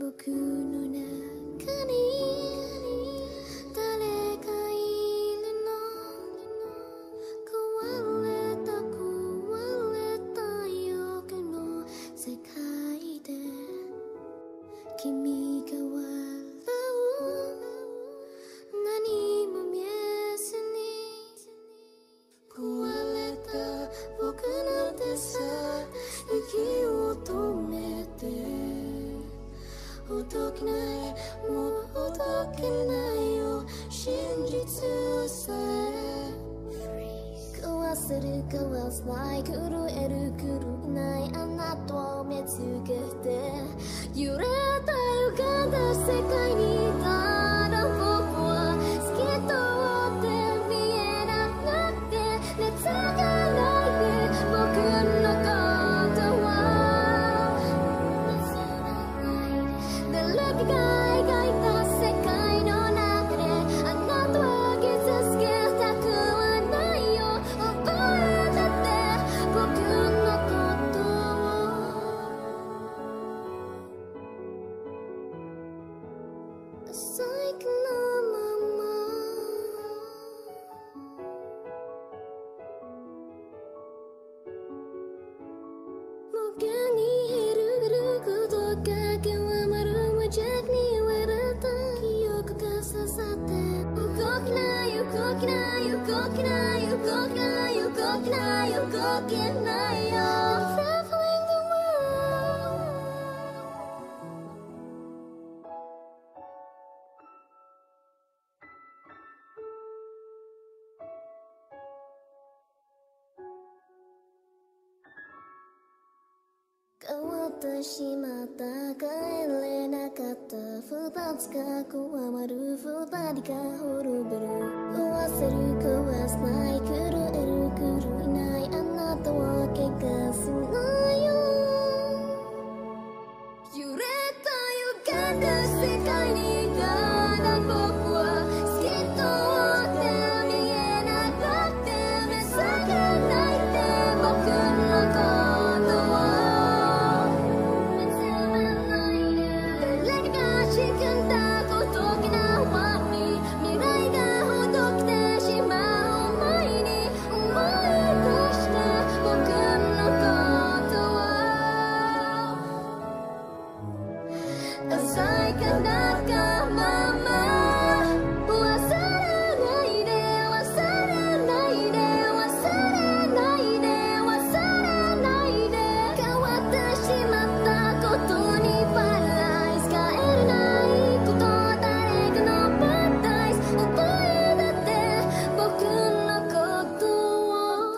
僕の中に誰かいるの。壊れた予期の世界で君が笑う。何も見えずに壊れた僕なんてさ、息を止めてほどけない、もうほどけないよ真実さえ。壊せる壊せない震える震えないあなたを見つけて揺れた歪んだ世界にいたら僕は好きとって見えなくて熱がないで僕のことは誰かが描いた世界の中であなたは傷つけたくはないよ。覚えてて僕のことを最後のまま無限に広がることが極まる無邪気に言われた記憶が刺さって動きない動きない動きない動きない動きない動きないよ Unraveling the world。 変わってしまった帰れなかった二つが加わる二人が滅びる壊せる壊せない狂える狂えないあなたは怪我すないよ。揺れた歪んだ世界にいたら僕は好きとって見えなくて目覚がないで僕のことは仕組んだこときな輪に未来がほどけてしまう前に思い出した僕のことは鮮やかなまま忘れないで忘れないで忘れないで忘れないで変わってしまったことにパラダイス変えれないこと誰かのパラダイス覚えてて僕のことを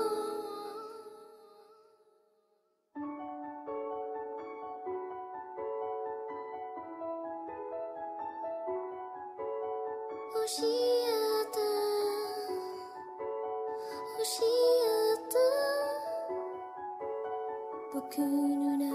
教えた教えた僕の中